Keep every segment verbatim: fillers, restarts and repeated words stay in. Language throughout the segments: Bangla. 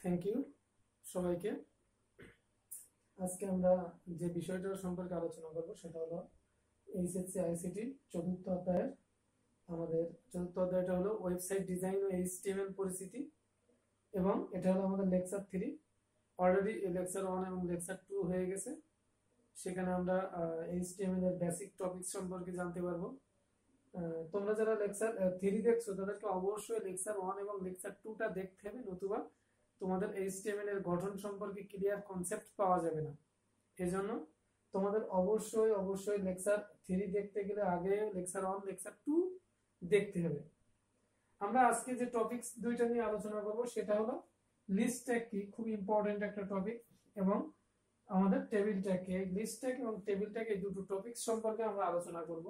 থ্যাংক ইউ সবাইকে। আজকে আমরা যে বিষয়টার সম্পর্কে আলোচনা করব সেটা হলো এইচএসসি আইসিটি চতুর্থ অধ্যায়ের আমাদের চতুর্থ অধ্যায়টা হলো ওয়েবসাইট ডিজাইন ও এইচটিএমএল পরিচিতি, এবং এটা হলো আমাদের lecture three. Already lecture one এবং লেকচার টু হয়ে গেছে। সেখানে আমরা এইচটিএমএল এর বেসিক টপিক সম্পর্কে জানতে পারবো। তোমরা যারা লেকচার থ্রি দেখছো তাদেরকে অবশ্যই লেকচার ওয়ান এবং লেকচার টুটা দেখতে হবে, নতুবা তোমাদের এইচটিএমএল এর গঠন সম্পর্কে ক্লিয়ার কনসেপ্ট পাওয়া যাবে না। এজন্য তোমাদের অবশ্যই অবশ্যই লেকচার থ্রি দেখতে গেলে আগে লেকচার ওয়ান লেকচার টু দেখতে হবে। আমরা আজকে যে টপিকস দুইটা নিয়ে আলোচনা করব সেটা হলো লিস্ট ট্যাগ কি, খুব ইম্পর্টেন্ট একটা টপিক, এবং আমাদের টেবিল ট্যাগ কি। লিস্ট ট্যাগ এবং টেবিল ট্যাগ এই দুটো টপিক সম্পর্কে আমরা আলোচনা করব।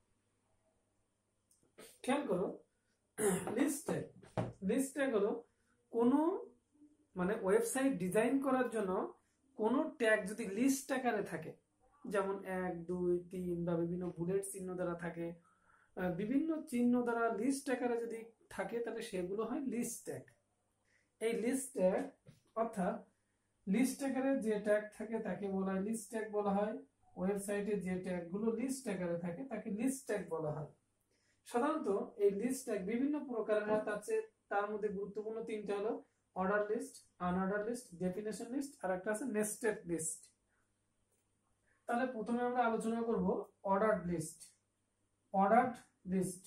খেয়াল করো, লিস্ট ট্যাগ লিস্ট ট্যাগ হলো কোনো মানে ওয়েবসাইট ডিজাইন করার জন্য কোনো ট্যাগ যদি লিস্ট আকারে থাকে, যেমন এক দুই তিন বা বিভিন্ন বুলেট চিহ্ন দ্বারা থাকে, বিভিন্ন চিহ্ন দ্বারা লিস্ট আকারে যদি থাকে তাহলে সেগুলো হয় লিস্ট ট্যাগ। এই লিস্ট ট্যাগ অর্থাৎ লিস্ট আকারে যে ট্যাগ থাকে তাকে বলা হয় লিস্ট ট্যাগ বলা হয়। ওয়েবসাইটে যে ট্যাগগুলো লিস্ট আকারে থাকে তাকে লিস্ট ট্যাগ বলা হয়। সাধারণত এই লিস্ট ট্যাগ বিভিন্ন প্রকারের হয়, তার মধ্যে গুরুত্বপূর্ণ তিনটা হলো order list, unorder list, definition list, আর একটা আছে নেস্টেড লিস্ট। তাহলে প্রথমে আমরা আলোচনা করব ordered list. Ordered list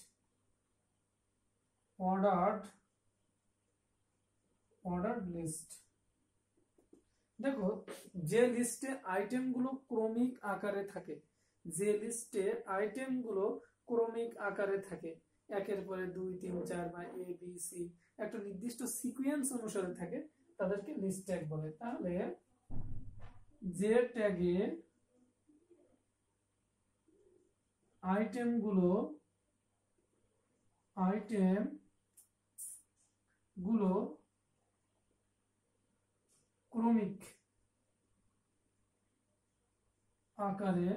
ordered ordered list দেখো, যে লিস্টে আইটেমগুলো ক্রমিক আকারে থাকে, যে লিস্টে আইটেমগুলো ক্রমিক আকারে থাকে, একের পরে দুই তিন চার বা এ বি সি একটা নির্দিষ্ট সিকোয়েন্স অনুসারে থাকে, তাদেরকে লিস্ট ট্যাগ বলে। তাহলে যে ট্যাগে আইটেমগুলো আইটেম গুলো ক্রমিক আকারে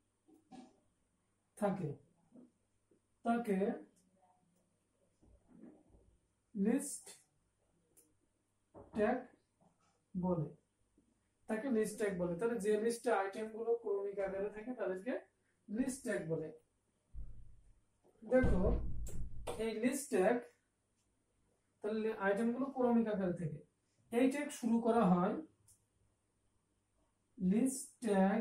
থাকে তাকে লিস্ট ট্যাগ বলে তাকে লিস্ট ট্যাগ বলে। তাহলে যে লিস্টে আইটেম গুলো ক্রমিক আকারে থাকে তাদেরকে লিস্ট ট্যাগ বলে। দেখো, এই লিস্ট ট্যাগ তাহলে আইটেম গুলো ক্রমিক আকারে থাকে, এই ট্যাগ শুরু করা হয় লিস্ট ট্যাগ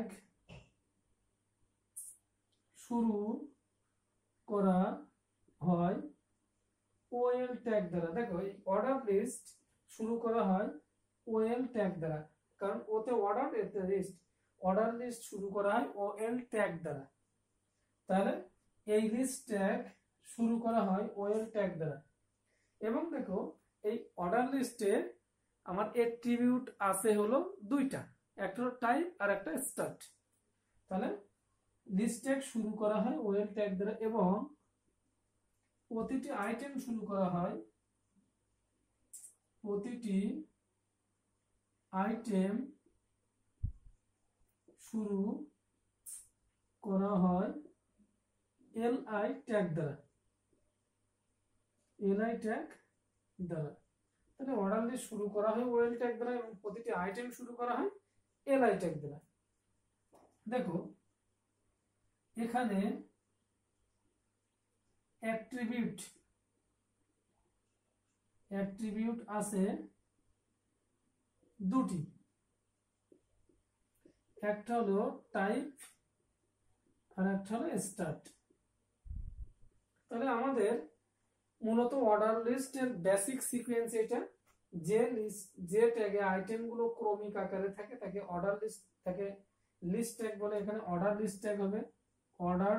শুরু করা হয় ওএল ট্যাগ দ্বারা। দেখো, এই অর্ডার লিস্ট শুরু করা হয় ওএল ট্যাগ দ্বারা, কারণ ওতে অর্ডার এতে লিস্ট। অর্ডার লিস্ট শুরু করা হয় ওএল ট্যাগ দ্বারা। তাহলে এই লিস্ট ট্যাগ শুরু করা হয় ওএল ট্যাগ দ্বারা। এবং দেখো, এই অর্ডার লিস্টে আমার অ্যাট্রিবিউট আছে হলো দুইটা, একটা হলো টাইপ আর একটা স্টার্ট। তাহলে লিস্ট ট্যাগ শুরু করা হয় ওএল ট্যাগ দ্বারা, এবং প্রতিটি আইটেম শুরু করা হয় প্রতিটি আইটেম শুরু করা হয় এলআই ট্যাগ দ্বারা এলআই ট্যাগ দ্বারা। তাহলে অর্ডার লিস্ট শুরু করা হয় ওএল ট্যাগ দ্বারা এবং প্রতিটি আইটেম শুরু করা হয় এলআই ট্যাগ দ্বারা। দেখো, এখানে অ্যাট্রিবিউট অ্যাট্রিবিউট আছে দুটি, একটা হলো টাইপ আর একটা হলো স্টার্ট। তাহলে আমাদের মূলত অর্ডার লিস্টের বেসিক সিকোয়েন্স এটা, যে লিস্ট যে ট্যাগে আইটেম গুলো ক্রমিক আকারে থাকে তাকে অর্ডার লিস্ট তাকে লিস্ট ট্যাগ বলে। এখানে অর্ডার লিস্ট ট্যাগ হবে অর্ডার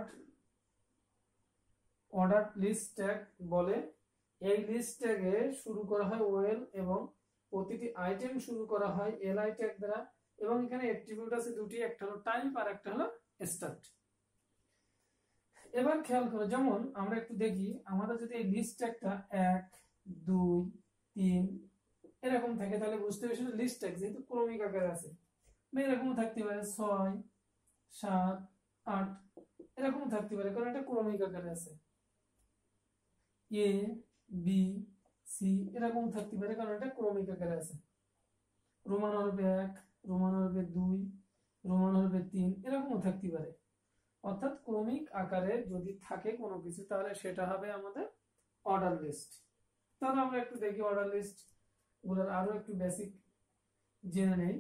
অর্ডার লিস্ট ট্যাগ বলে। এই লিস্ট ট্যাগে শুরু করা হয় ওএল এবং প্রতিটি আইটেম শুরু করা হয় এলআই ট্যাগ দ্বারা, এবং এখানে অ্যাট্রিবিউট আছে দুটি, একটা হলো টাইপ আর একটা হলো স্টার্ট। এবার খেয়াল করো, যেমন আমরা একটু দেখি, আমাদের যদি এই লিস্ট ট্যাগটা এক দুই তিন এরকম থাকে তাহলে বুঝতে পারছি লিস্ট ট্যাগ যেহেতু ক্রমিক আকারে আছে। এরকম থাকতে পারে ছয় সাত আট, এরকম থাকতে পারে কারণ এটা ক্রমিক আকারে আছে। এ বি সি এরকম থাকতে পারে কারণ এটা ক্রমিক আকারে আছে। রোমান হরফে এক, রোমান হরফে দুই, রোমান হরফে তিন, এরকমও থাকতে পারে। অর্থাৎ ক্রমিক আকারে যদি থাকে কোনো কিছু তাহলে সেটা হবে আমাদের অর্ডার লিস্ট। তাহলে আমরা একটু দেখি অর্ডার লিস্ট গুলোর আরো একটু বেসিক জেনে নেই।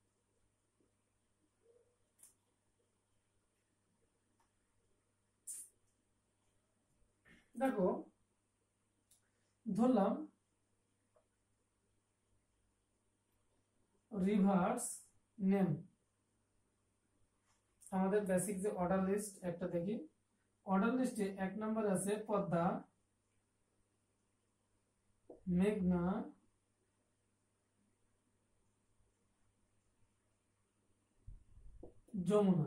দেখো ধরলাম রিভার্স নেম, আমাদের বেসিক যে অর্ডার লিস্ট একটা দেখি। অর্ডার লিস্টে এক নম্বর আছে পদ্মা, মেঘনা, যমুনা।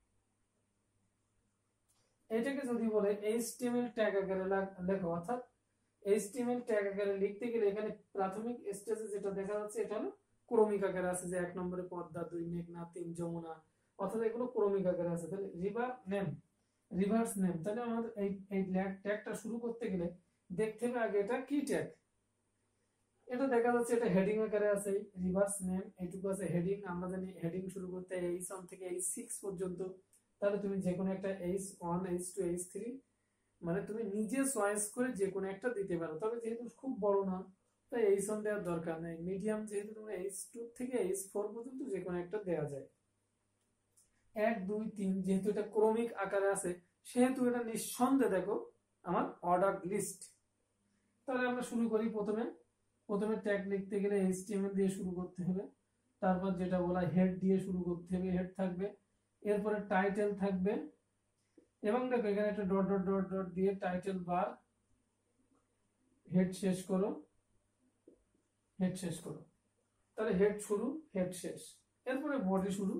এটাকে যদি বলে এইচটিএমএল ট্যাগ আকারে লেখো, অর্থাৎ এইচটিএমএল ট্যাগ আকারে লিখতে গেলে এখানে প্রাথমিক স্টেজে যেটা দেখা যাচ্ছে এটা হলো ক্রমিক আকারে আছে, যে এক নম্বরে পদ্মা, দুই মেঘনা, তিন যমুনা, অর্থাৎ এগুলো ক্রমিক আকারে আছে। তাহলে রিভার নেম, রিভার্স নেম, তাহলে আমাদের এই এই ট্যাগটা শুরু করতে গেলে দেখতে হবে আগে এটা কি ট্যাগ। এটা দেখা যাচ্ছে এটা হেডিং আকারে আছে, রিভার্স নেম, এইটুকু আছে হেডিং। আমরা জানি হেডিং শুরু করতে এইচ ওয়ান থেকে এইচ সিক্স পর্যন্ত, তাহলে তুমি যে কোনো একটা H one, H two, H three মানে তুমি নিজে চয়েস করে যে কোনো একটা দিতে পারো। তবে যেহেতু খুব বড় না তাই এইচ ওয়ান দেওয়ার দরকার নেই, মিডিয়াম যেহেতু তোমরা এইচ টু থেকে এইচ ফোর পর্যন্ত যে কোনো একটা দেওয়া যায়। এক দুই তিন যেহেতু এটা ক্রমিক আকারে আছে সেহেতু এটা নিঃসন্দেহে দেখো আমার অর্ডার লিস্ট। তাহলে আমরা শুরু করি। প্রথমে প্রথমে ট্যাগ লিখতে গেলে এইচটিএমএল দিয়ে শুরু করতে হবে, তারপর যেটা বলা হেড দিয়ে শুরু করতে হবে, হেড থাকবে, এরপরে টাইটেল থাকবে, এবং দেখো এখানে একটা ডট ডট ডট ডট দিয়ে টাইটেল বার, হেড শেষ করো, হেড শেষ করো। তাহলে হেড শুরু, হেড শেষ, এরপরে বডি শুরু,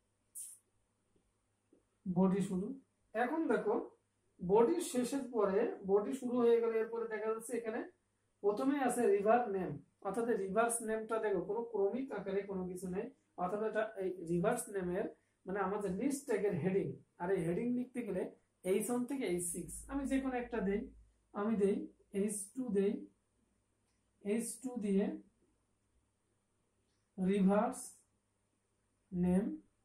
বডি শুরু। এখন দেখো বডির শেষের পরে বডি শুরু হয়ে গেলে এরপরে দেখা যাচ্ছে এখানে প্রথমে আছে রিভার নেম, অর্থাৎ রিভার্স নেমটা দেখো কোনো ক্রমিক আকারে কোনো কিছু নেই, অর্থাৎ এটা এই রিভার্স নেমের মানে আমাদের লিস্ট ট্যাগের হেডিং। আর এই হেডিং লিখতে গেলে এইচ ওয়ান থেকে এইচ সিক্স আমি যে কোনো একটা দেই, আমি দেই এইচ টু, দেই এইচ টু দিয়ে রিভার্স নেম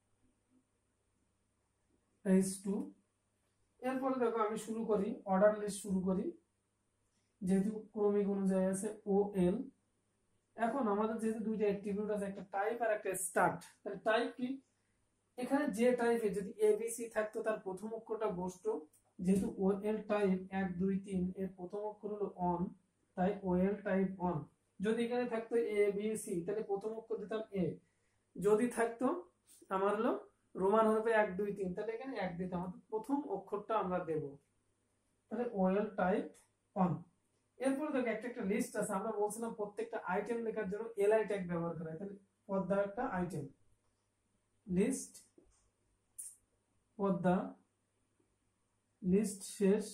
এইচ টু। এরপরে দেখো আমি শুরু করি অর্ডার লিস্ট শুরু করি, যেহেতু ক্রমিক অনুযায়ী আছে ও এল। এখন আমাদের যেহেতু দুইটা অ্যাট্রিবিউট আছে, একটা টাইপ আর একটা স্টার্ট, তাহলে টাইপ কি, এখানে যে টাইপে যদি এবিসি থাকতো তার প্রথম অক্ষরটা বসতো, যেহেতু ও এল টাইপ এক দুই তিন এর প্রথম অক্ষর হলো অন, তাই ও এল টাইপ অন। যদি এখানে থাকতো এ বি সি তাহলে প্রথম অক্ষর দিতাম এ, যদি থাকতো আমার হলো রোমান হরফে এক দুই তিন তাহলে এখানে এক দিতাম, প্রথম অক্ষরটা আমরা দেব। তাহলে ও এল টাইপ অন। এরপরে দেখো একটা একটা লিস্ট আছে, আমরা বলছিলাম প্রত্যেকটা আইটেম লেখার জন্য এলআই ট্যাগ ব্যবহার করা হয়। তাহলে পদ্মা একটা আইটেম, লিস্ট পদ্মা, লিস্ট শেষ,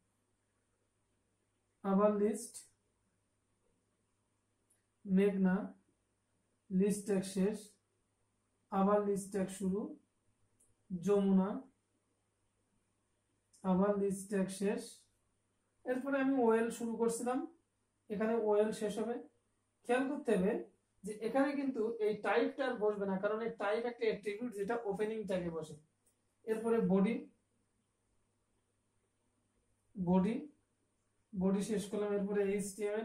আবার লিস্ট মেঘনা, লিস্ট ট্যাগ শেষ, আবার লিস্ট ট্যাগ শুরু, যমুনা, আবার লিস্ট ট্যাগ শেষ। এরপরে আমি ওয়েল শুরু করছিলাম, এখানে ওয়েল শেষ হবে। খেয়াল করতে হবে যে এখানে কিন্তু এই টাইপটা আর বসবে না, কারণ এই টাইপ একটা অ্যাট্রিবিউট যেটা ওপেনিং ট্যাগে বসে। এরপরে বডি, বডি বডি শেষ করলাম। এরপরে এইচটিএমএল,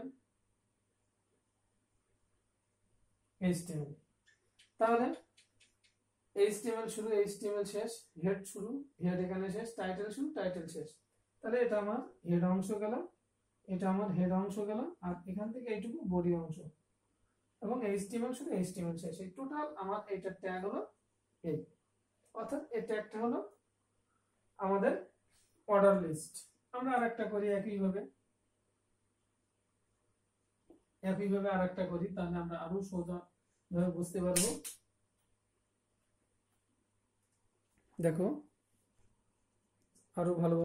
এইচটিএমএল। তাহলে এইচটিএমএল শুরু, এইচটিএমএল শেষ, হেড শুরু, হেড এখানে শেষ, টাইটেল শুরু, টাইটেল শেষ। তাহলে এটা আমার হেড অংশ গেল, এটা আমার হেড অংশ গেল, আর এখান থেকে এইটুকু বডি অংশ, এবং এইচটিএমএল শুরু, এইচটিএমএল শেষ। এই টোটাল আমার এইটা ট্যাগ হলো এই, অর্থাৎ এই ট্যাগটা হলো আমাদের অর্ডার লিস্ট। আমরা আরেকটা করি একইভাবে, একইভাবে আরেকটা করি, তাহলে আমরা আরো সোজাভাবে বুঝতে পারবো। দেখো আরো ভালো